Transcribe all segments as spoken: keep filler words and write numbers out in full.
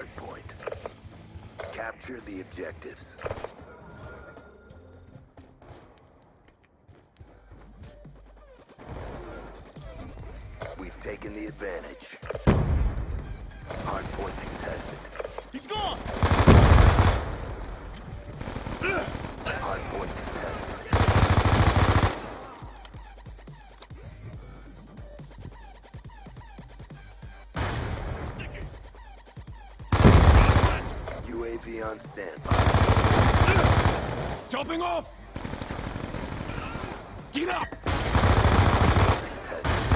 hard point. Capture the objectives. We've taken the advantage. Hard point contested. He's gone! Hard point contested. U A V on standby. Jumping off! Get up! Contested.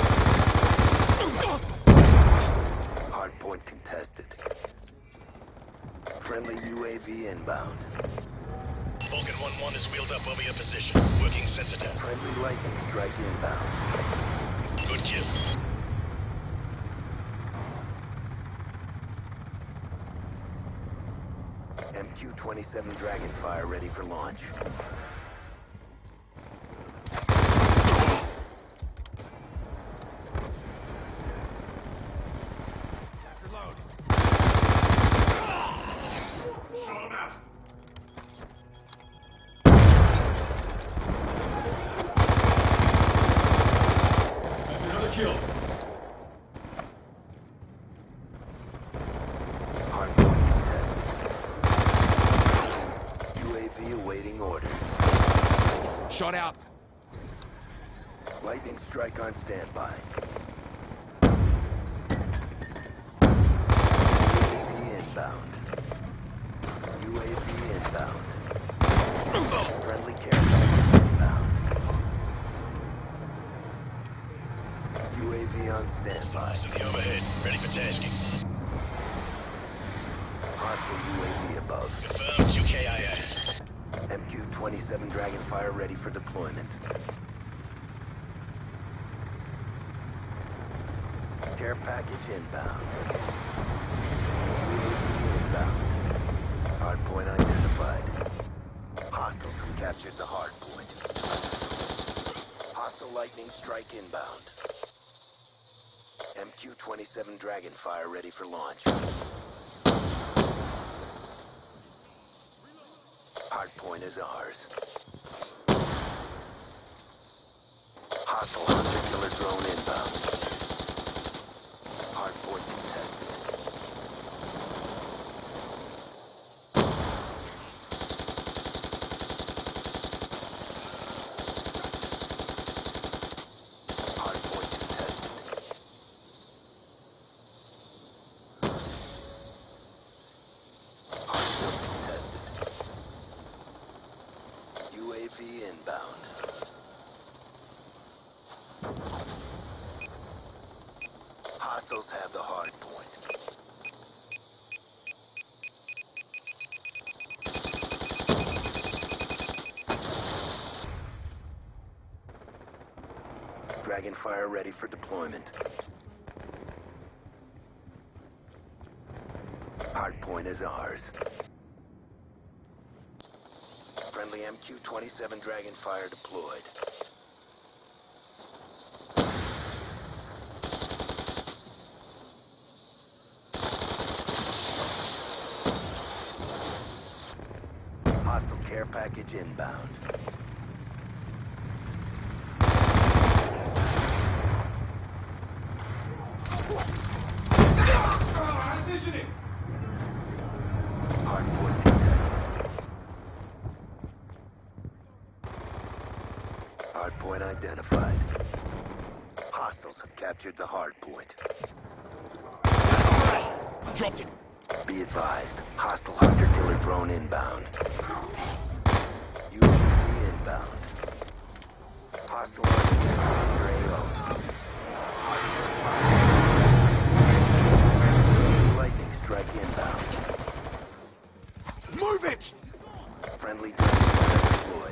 Hard point contested. Friendly U A V inbound. Vulcan one one is wheeled up over your position. Working sensitive. Friendly lightning strike inbound. Good kill. M Q twenty-seven Dragonfire ready for launch. Hard point contested. U A V awaiting orders. Shot out. Lightning strike on standby. U A V inbound. U A V inbound. Friendly care package inbound. U A V on standby. To the overhead. Ready for tasking. Hostile U A V above. Confirmed Q K I A. M Q twenty-seven Dragonfire ready for deployment. Care package inbound. U A V inbound. Hard point identified. Hostiles have captured the hard point. Hostile lightning strike inbound. M Q twenty-seven Dragonfire ready for launch. Hard point is ours. Hostile hunter-killer drone inbound. Hard point contested. Hard point contested. Hard point contested. U A V inbound. Hostiles have the hard point. Dragonfire ready for deployment. Hard point is ours. Friendly M Q twenty-seven Dragonfire deployed. Hostile care package inbound. Positioning! Hard point contested. Hard point identified. Hostiles have captured the hard point. Dropped it. Be advised, hostile hunter-killer drone inbound. U A V inbound. Hostile hunter-killer A O. Lightning strike inbound. Move it! Friendly drone deployed.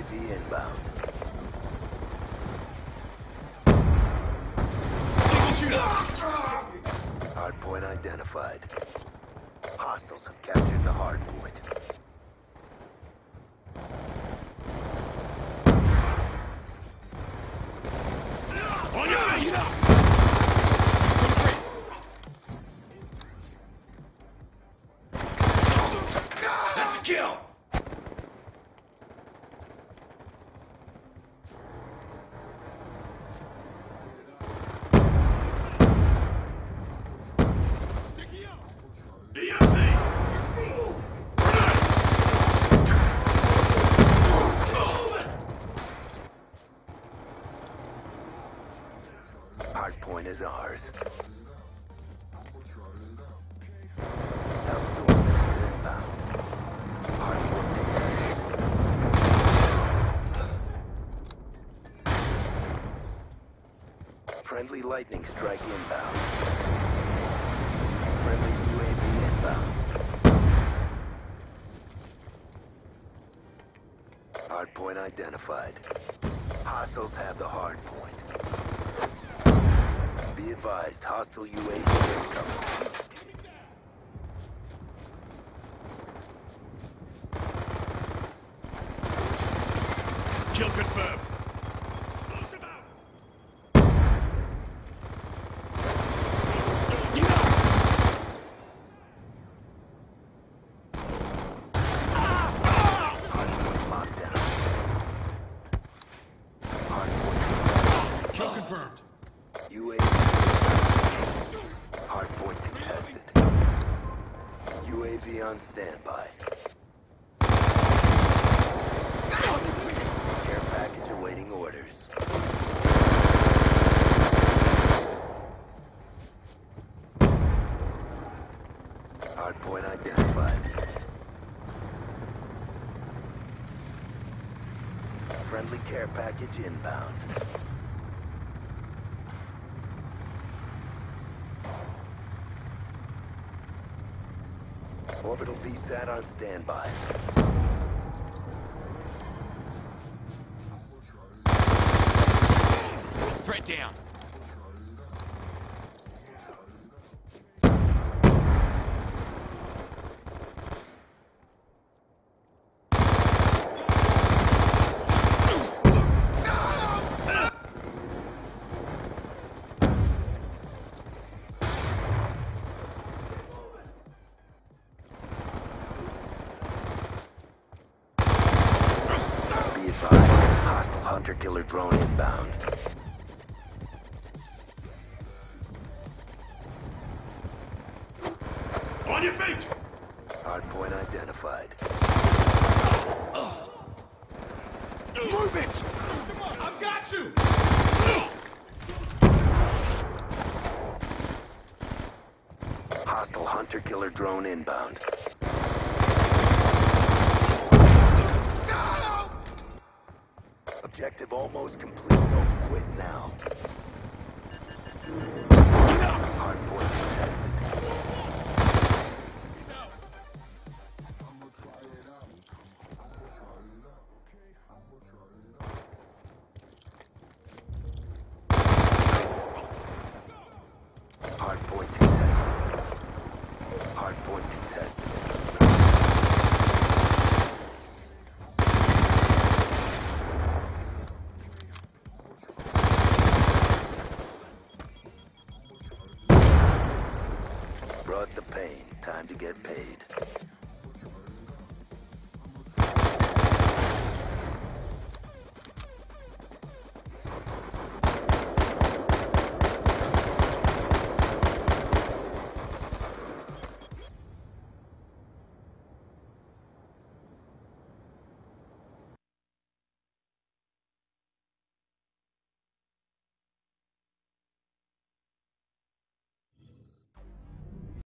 V inbound. Single shooter. Hardpoint identified. Hostiles have captured the hardpoint. On your feet. That's a kill. E M P. Hardpoint is ours. Hellstorm missile inbound. Hardpoint contested. Friendly lightning strike inbound. Friendly U A V inbound. Hardpoint identified. Hostiles have the hardpoint. Be advised, hostile U A V incoming. Kill confirmed. Explosive out. Hardpoint locked down. Hardpoint Kill confirmed. U A V. Hardpoint contested. U A V on standby. Care package awaiting orders. Hardpoint identified. Friendly care package inbound. Orbital V SAT on standby. Threat down. Be advised, hostile hunter-killer drone inbound. On your feet. Hardpoint identified. Move it. I've got you. Hostile hunter-killer drone inbound. Objective almost complete. Don't quit now. Hardpoint contested. He's out. Hardpoint contested. Hardpoint contested. Brought the pain. Time to get paid.